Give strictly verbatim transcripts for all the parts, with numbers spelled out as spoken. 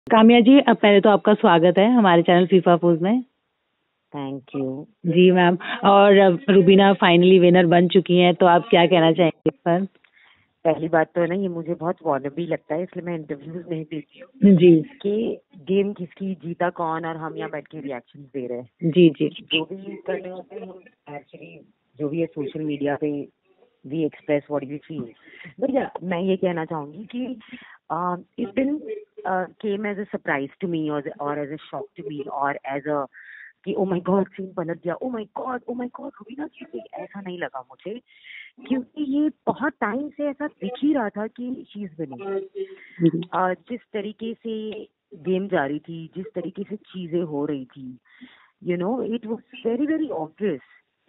काम्या जी, अब पहले तो आपका स्वागत है हमारे चैनल फीफा फूज में। थैंक यू जी मैम। और रुबीना फाइनली विनर बन चुकी हैं, तो आप क्या कहना चाहेंगे इस पर? पहली बात तो है ना, ये मुझे बहुत वॉनबी लगता है, इसलिए मैं इंटरव्यूज नहीं देती हूँ जी कि गेम किसकी, जीता कौन, और हम यहाँ बैठ के रिएक्शन दे रहे हैं। जी जी जो भी कर रहे होते हैं हम एक्चुअली, जो भी है सोशल मीडिया पे we express what we feel. But yeah मैं ये कहना चाहूंगी कि it didn't came as a surprise to me और as a shock to me और एज अ कि ओ माय गॉड सीन पलट गया, oh my god oh my god Rubina जीत गई, ऐसा नहीं लगा मुझे, क्योंकि ये बहुत टाइम से ऐसा दिख ही रहा था कि शी इज विनिंग। जिस तरीके से गेम जारी थी, जिस तरीके से चीजें हो रही थी, you know it was very very obvious.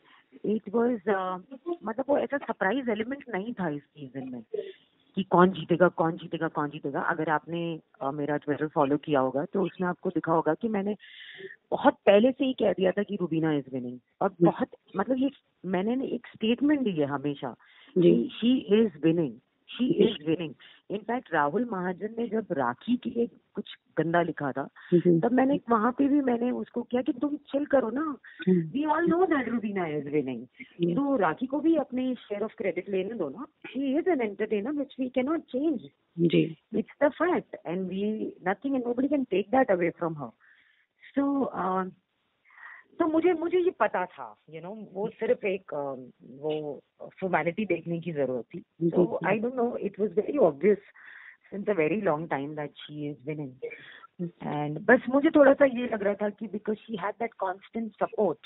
It was मतलब वो ऐसा सरप्राइज एलिमेंट नहीं था इस सीजन में कि कौन जीतेगा कौन जीतेगा कौन जीतेगा। अगर आपने uh, मेरा ट्विटर फॉलो किया होगा तो उसमें आपको दिखा होगा कि मैंने बहुत पहले से ही कह दिया था कि रुबीना इज विनिंग, और बहुत मतलब ये मैंने एक स्टेटमेंट दी है हमेशा कि she is winning, she is winning. In fact Rahul Mahajan ने जब राखी के लिए कुछ गंदा लिखा था, तब मैंने वहां पे भी मैंने उसको किया कि तुम चिल करो ना, we all know that Rubina is winning, तो राखी को भी अपने शेयर ऑफ क्रेडिट लेने दो ना। She is an entertainer which we can not change, it's the fact and we nothing and nobody can take that away from her. So so, uh, तो मुझे मुझे ये पता था, यू you नो know, वो सिर्फ एक uh, वो फॉर्मेलिटी देखने की जरूरत थी। So I don't know, it was very obvious since a very long time that she is winning. And बस मुझे थोड़ा सा ये लग रहा था कि because she had that constant support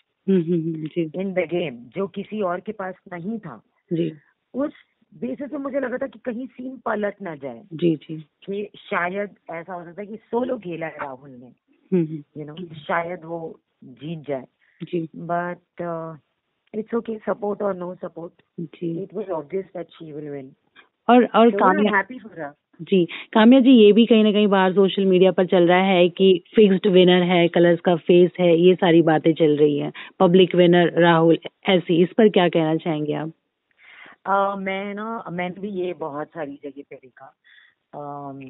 in the game, जो किसी और के पास नहीं था, जी। उस बेसिस पे मुझे लगा था कि कहीं सीन पलट ना जाए, जी जी कि शायद ऐसा हो सकता है कि सोलो खेला है राहुल ने, यू नो शायद वो जीत जाए, जी। बट इट्स ओके, सपोर्ट और नो सपोर्ट, जी, it was obvious that she will win. और और so Kamya, happy for her. जी काम्या जी, ये भी कहीं ना कहीं बाहर सोशल मीडिया पर चल रहा है कि फिक्स्ड विनर है, कलर्स का फेस है, ये सारी बातें चल रही हैं, पब्लिक विनर राहुल, ऐसी, इस पर क्या कहना चाहेंगे आप? uh, मैं ना मैंने भी ये बहुत सारी जगह पे देखा, uh,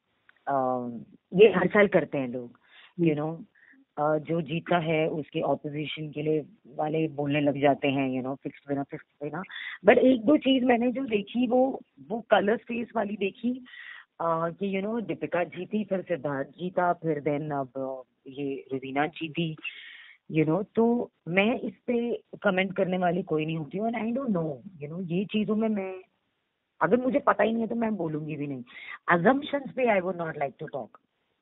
uh, ये हर साल करते हैं लोग, यू नो Uh, जो जीता है उसके ऑपोजिशन के लिए वाले बोलने लग जाते हैं, you know fix winner fix winner. But एक दो चीज मैंने जो देखी वो वो कलर स्पेस वाली देखी, uh, कि यू नो दीपिका जीती, फिर सिद्धार्थ जीता, फिर देन अब ये रुबीना जीती, यू नो तो मैं इस पे कमेंट करने वाली कोई नहीं होती हूँ, and I don't know, you know ये चीजों में मैं, अगर मुझे पता ही नहीं है तो मैं बोलूंगी भी नहीं। अजम्पशंस पे I would not like to talk,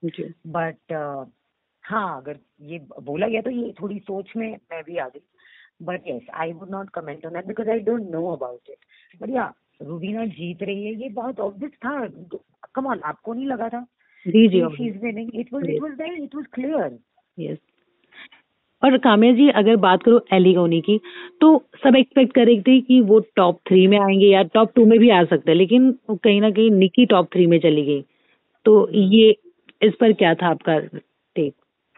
but हाँ अगर ये बोला गया तो ये थोड़ी सोच में मैं भी आ गई, but yes I would not comment on that because I don't know about it. But yeah Rubina जीत रही है, ये बहुत ऑब्वियस था, कम ऑन, आपको नहीं लगा था? जी जी she is winning, it was it was there, it was clear. Yes. और काम्या जी, अगर बात करो एलिगोनी की, तो सब एक्सपेक्ट कर रही थी कि वो टॉप थ्री में आएंगे या टॉप टू में भी आ सकते हैं, लेकिन कहीं ना कहीं निकी टॉप थ्री में चली गई, तो ये इस पर क्या था आपका टेक?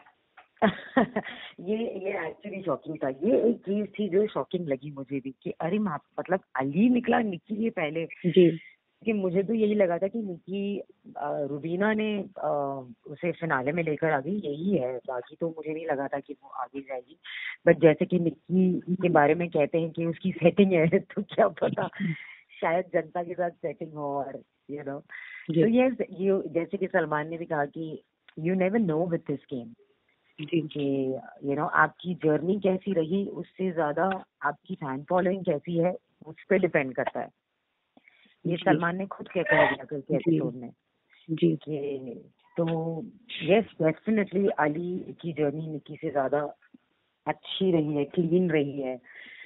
ये ये एक्चुअली शॉकिंग था, ये एक चीज थी जो शॉकिंग लगी मुझे भी कि अरे मतलब अली निकला निकी के पहले, जी, कि मुझे तो यही लगा था कि निकी रुबीना ने आ, उसे फिनाले में लेकर आ गई, यही है, बाकी तो मुझे नहीं लगा था कि वो आगे जाएगी। बट जैसे कि निकी के बारे में कहते हैं कि उसकी सेटिंग है, तो क्या पता शायद जनता के साथ सेटिंग हो, और यू नो तो ये जैसे कि सलमान ने भी कहा कि you never know with this game, कि यू नो आपकी जर्नी कैसी रही उससे ज्यादा आपकी फैन फॉलोइंग कैसी है उस पर डिपेंड करता है। ये सलमान ने खुद क्या कह दिया कल के एपिसोड में, जी, कि तो यस डेफिनेटली अली की जर्नी निकी से ज्यादा अच्छी रही है, क्लीन रही है,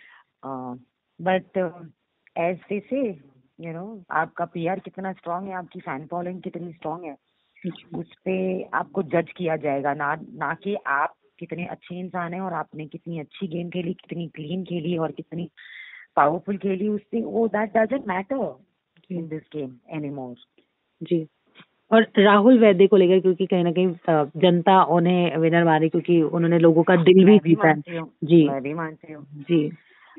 but as they say you know आपका पीआर कितना स्ट्रांग है, आपकी फैन फॉलोइंग कितनी स्ट्रांग है, उस पे आपको जज किया जाएगा, ना ना कि आप कितने अच्छे इंसान हैं और आपने कितनी अच्छी गेम खेली, कितनी क्लीन खेली और कितनी पावरफुल खेली, उससे वो that doesn't matter in this game anymore. जी। और राहुल वैद्य को लेकर, क्योंकि कहीं ना कहीं जनता उन्हें विनर मानी, क्योंकि उन्होंने लोगों का दिल भी जीता है। जी, मैं भी मानती हूँ, जी।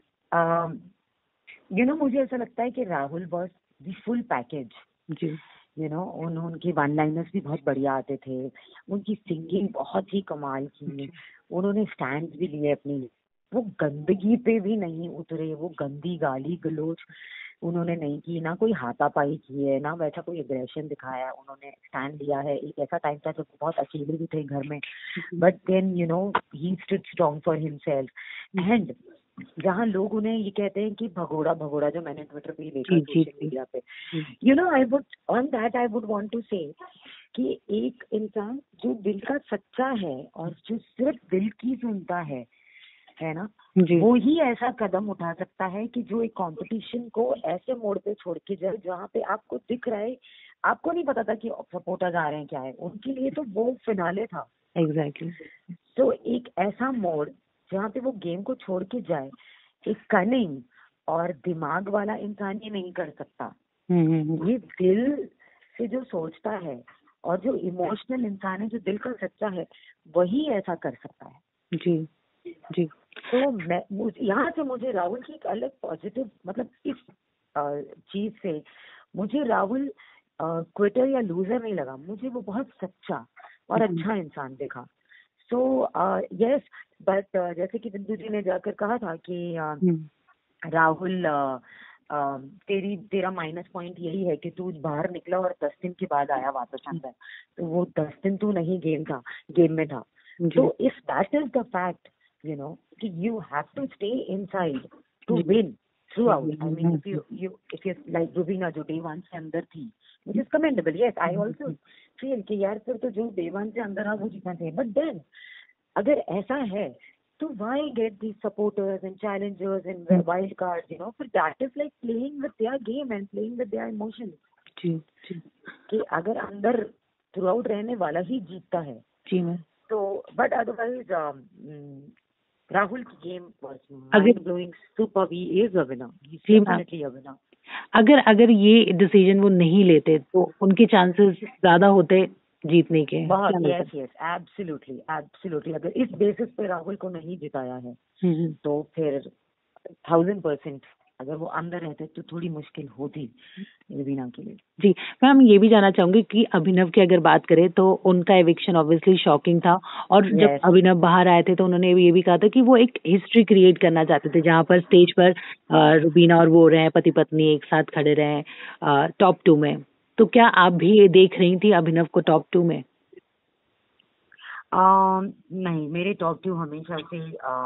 यू नो मुझे ऐसा लगता है कि Rahul was the full package, जी, यू नो उन उनके वन लाइनर्स भी बहुत बढ़िया आते थे, उनकी सिंगिंग बहुत ही कमाल की, उन्होंने स्टैंड भी लिए अपनी, वो गंदगी पे भी नहीं उतरे, वो गंदी गाली गलोच उन्होंने नहीं की, ना कोई हाथापाई की है, ना वैसा कोई एग्रेशन दिखाया, उन्होंने स्टैंड लिया है। एक ऐसा टाइम था जब वो बहुत अकेले भी थे घर में, but then you know he stood strong for himself. And जहाँ लोग उन्हें ये कहते हैं कि भगोड़ा भगोड़ा, जो मैंने ट्विटर पे देखा सोशल मीडिया पे, you know I would on that I would want to say कि एक इंसान जो दिल का सच्चा है और जो सिर्फ दिल की सुनता है है ना, वो ही ऐसा कदम उठा सकता है कि जो एक कंपटीशन को ऐसे मोड़ पे छोड़ के जाए जहाँ पे आपको दिख रहा है, आपको नहीं पता था कि सपोर्टर्स आ रहे हैं क्या है, उनके लिए तो वो फिनाले था। एग्जैक्टली। तो एक ऐसा मोड़ जहाँ पे वो गेम को छोड़ के जाए, एक कनिंग और दिमाग वाला इंसान ये नहीं कर सकता। ये दिल से जो सोचता है और जो इमोशनल इंसान है, जो दिल का सच्चा है, वही ऐसा कर सकता है। जी जी। तो मैं यहाँ से मुझे राहुल की एक अलग पॉजिटिव, मतलब इस चीज से मुझे राहुल क्विटर या लूजर नहीं लगा, मुझे वो बहुत सच्चा और अच्छा इंसान दिखा। सो यस, बट जैसे कि बिंदु जी ने जाकर कहा था कि uh, राहुल uh, uh, तेरी तेरा माइनस पॉइंट यही है कि तू बाहर निकला और दस दिन के बाद आया वापस अंदर, तो वो दस दिन तू नहीं गेम था, गेम में था। तो if that is the fact, you know, you have to stay inside to win throughout. I mean, if you you if you like Rubina जो day one से अंदर थी, which is commendable. Yes, I also feel कि यार फिर तो जो day one से अंदर आ वो जीतना चाहिए. But then अगर ऐसा है तो why get these supporters and challengers and wild cards? You know, for that is like playing with their game and playing with their emotions. जी जी। कि अगर अंदर throughout रहने वाला ही जीतता है। जी मैम। तो but otherwise um, Rahul की game was mind blowing, superb. He is a winner. He's definitely a winner. अगर अगर ये डिसीजन वो नहीं लेते तो उनके चांसेस ज्यादा होते जीतने के। बहुत, यस यस, एब्सोल्युटली एब्सोल्युटली। अगर इस बेसिस पे राहुल को नहीं जिताया है तो फिर थाउजेंड परसेंट अगर वो अंदर रहते तो थोड़ी मुश्किल होती रवीना के लिए। जी मैम, ये भी जानना चाहूंगी कि अभिनव की अगर बात करें तो उनका एविक्शन ऑब्वियसली शॉकिंग था, और yes. जब अभिनव बाहर आए थे तो उन्होंने ये भी कहा था कि वो एक हिस्ट्री क्रिएट करना चाहते थे जहां पर स्टेज पर रुबीना और वो रहे पति पत्नी एक साथ खड़े रहे टॉप टू में। तो क्या आप भी ये देख रही थी अभिनव को टॉप टू में? आ, नहीं, मेरे टॉप टू हमेशा से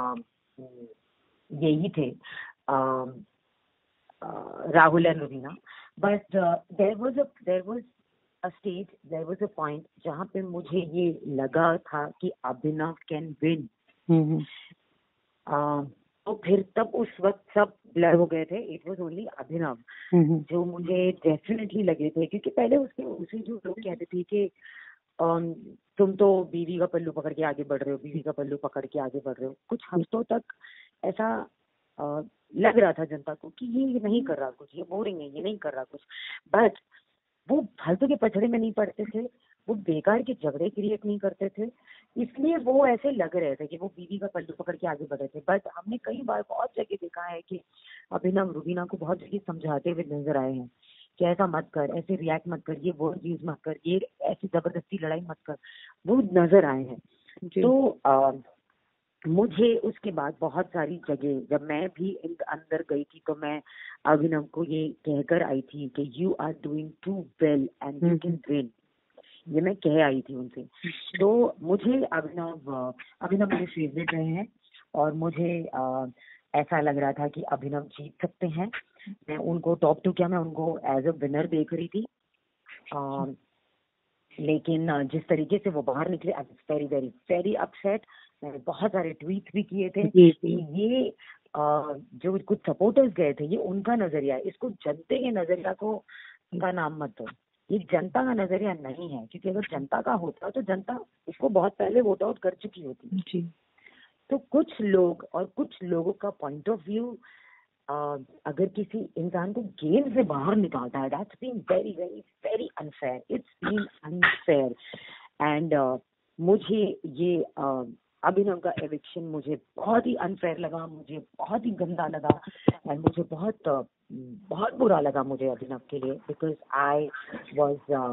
यही थे, आ, Uh, Rahul and Rubina, but uh, there was a there was a stage, there was a point जहाँ पे मुझे ये लगा था कि अभिनव कैन विन। तो फिर तब उस वक्त सब ब्लर हो गए थे, इट वाज ओनली अभिनव जो मुझे डेफिनेटली लगे थे, क्योंकि पहले उसके उसे जो लोग कहते थे कि um, तुम तो बीवी का पल्लू पकड़ के आगे बढ़ रहे हो, बीवी का पल्लू पकड़ के आगे बढ़ रहे हो, कुछ हफ्तों तक ऐसा uh, लग रहा था जनता को कि ये नहीं कर रहा कुछ, ये बोरिंग है, ये नहीं कर रहा कुछ। बट वो फालतू के पछड़े में नहीं पड़ते थे, वो बेकार के झगड़े क्रिएट नहीं करते थे, इसलिए वो ऐसे लग रहे थे कि वो बीवी का पल्लू पकड़ के आगे बढ़ रहे थे। बट हमने कई बार बहुत जगह देखा है कि अभिनव रुबीना को बहुत जगह समझाते हुए नजर आए हैं कि ऐसा मत कर, ऐसे रिएक्ट मत कर, ये वर्ड यूज मत कर, ये ऐसी जबरदस्ती लड़ाई मत कर, वो नजर आए हैं। तो आ, मुझे उसके बाद बहुत सारी जगह जब मैं भी अंदर गई थी तो मैं अभिनव को ये कहकर आई थी कि you are doing too well and you can win, ये मैं कह आई थी उनसे। तो मुझे अभिनव अभिनव मेरे फेवरेट रहे हैं और मुझे आ, ऐसा लग रहा था कि अभिनव जीत सकते हैं। मैं उनको टॉप टू क्या मैं उनको एज अ विनर देख रही थी, आ, लेकिन जिस तरीके से वो बाहर निकले, I was very very very upset. मैंने बहुत सारे ट्वीट भी किए थे कि ये आ, जो कुछ सपोर्टर्स गए थे ये उनका नजरिया है, इसको जनता के नजरिया को का नाम मत दो, ये जनता का नजरिया नहीं है, क्योंकि अगर जनता का होता तो जनता इसको बहुत पहले वोट आउट कर चुकी होती जी। तो कुछ लोग और कुछ लोगों का पॉइंट ऑफ व्यू अगर किसी इंसान को गेम से बाहर निकालता है, that's been very very very unfair, it's been unfair. And मुझे ये uh, अभिनव का एविक्शन मुझे बहुत ही अनफेयर लगा, मुझे बहुत ही गंदा लगा एंड मुझे बहुत uh, बहुत बुरा लगा मुझे अभिनव के लिए, because I was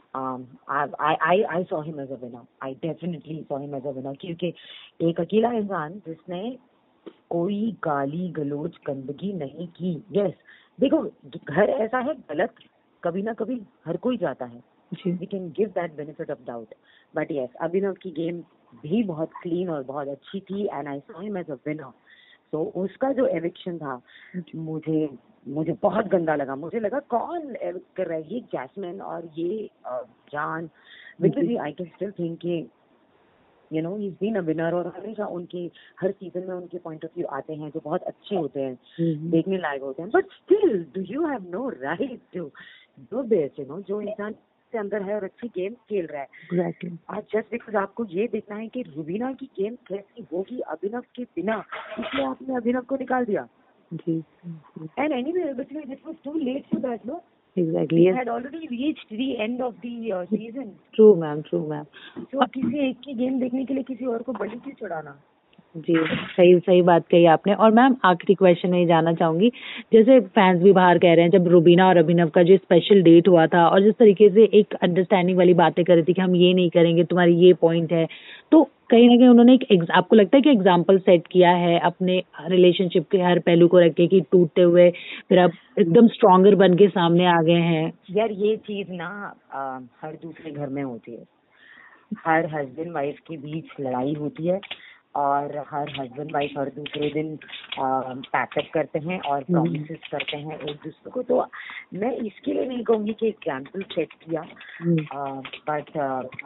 I I saw him as a winner, I definitely saw him as a winner, क्योंकि एक अकेला इंसान जिसने कोई गाली गलोच गंदगी नहीं की। यस, देखो घर ऐसा है गलत कभी ना कभी हर कोई जाता है, we can give that benefit of doubt, but yes Abhinav की गेम भी बहुत क्लीन और बहुत अच्छी थी and I saw him as a winner. तो उसका जो एविक्शन था मुझे मुझे बहुत गंदा लगा, मुझे लगा कौन एविक्ट कर रहा है, ये जैस्मिन और ये Jaan, because I can still think you know he is been a winner, और हमेशा उनके हर सीजन में उनके पॉइंट ऑफ व्यू आते हैं जो बहुत अच्छे होते हैं, mm-hmm. देखने लायक होते हैं, but still do you have no right to do this, you know जो इंसान के अंदर है और अच्छी गेम खेल रहा है, exactly. आज जस्ट बिकॉज आपको ये देखना है कि रुबीना की गेम कैसी होगी अभिनव के बिना, इसलिए आपने अभिनव को निकाल दिया जी, and anyway it was too late for that, no Exactly. We Yes. had already reached the end of the uh, season. True, ma'am. True, ma'am. तो किसी एक की गेम देखने के लिए किसी और को बलि क्यों चढ़ाना? जी, सही सही बात कही आपने। और मैम आखिरी क्वेश्चन में जानना चाहूंगी, जैसे फैंस भी बाहर कह रहे हैं जब रुबीना और अभिनव का जो स्पेशल डेट हुआ था और जिस तरीके से एक अंडरस्टैंडिंग वाली बातें कर रही थी कि हम ये नहीं करेंगे, तुम्हारी ये पॉइंट है, तो कहीं ना कहीं उन्होंने एक आपको लगता है कि एग्जाम्पल सेट किया है अपने रिलेशनशिप के हर पहलू को रख के कि टूटते हुए फिर अब एकदम स्ट्रॉन्गर बन के सामने आ गए हैं? यार ये चीज ना आ, हर दूसरे घर में होती है, हर हस्बैंड वाइफ के बीच लड़ाई होती है और हर हस्बैंड वाइफ हर दूसरे दिन पैकअप करते हैं और प्रॉमिसेस करते हैं एक दूसरे को। तो मैं इसके लिए नहीं कहूँगी कि एग्जाम्पल सेट किया, बट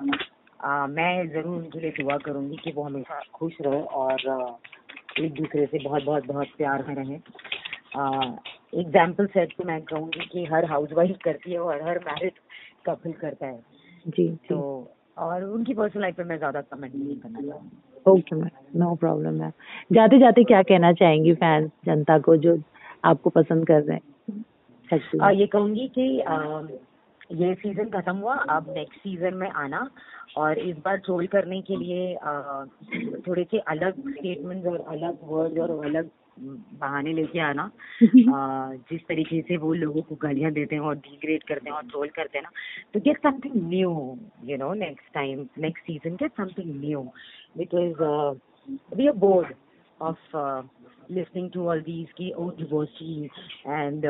मैं ज़रूर उनके लिए दुआ करूँगी कि वो हमेशा खुश रहे और uh, एक दूसरे से बहुत बहुत बहुत प्यार में रहें। एग्जाम्पल सेट तो मैं कहूँगी कि हर हाउस वाइफ करती है और हर मैरिड कपल करता है जी, तो और उनकी पर्सनल लाइफ पे मैं ज़्यादा कमेंट नहीं करना चाहूँगी। Okay ma'am, no problem ma'am. जाते जाते क्या कहना चाहेंगी फैंस जनता को जो आपको पसंद कर रहे हैं? आ, ये कहूँगी कि आ, ये सीजन खत्म हुआ, अब नेक्स्ट सीजन में आना और इस बार ट्रोल करने के लिए आ, थोड़े से अलग स्टेटमेंट्स और अलग वर्ड और अलग बहाने लेके आना। आ, जिस तरीके से वो लोगों को गालियां देते हैं और डिग्रेड करते हैं और ट्रोल करते हैं ना, तो get something new, you know next time next season get something new, because we are bored of listening to all these की ओ डिवोर्सी एंड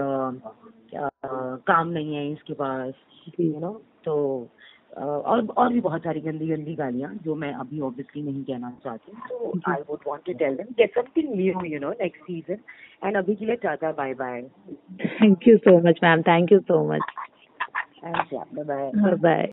काम नहीं है इसके पास, यू नो। तो uh, और और भी बहुत सारी गंदी गंदी गालियां जो मैं अभी ऑब्वियसली नहीं कहना चाहती, तो I would want to tell them get something new, you know next season. And अभी के लिए tata bye bye. Thank you so much ma'am, thank you so much. Bye bye. Bye.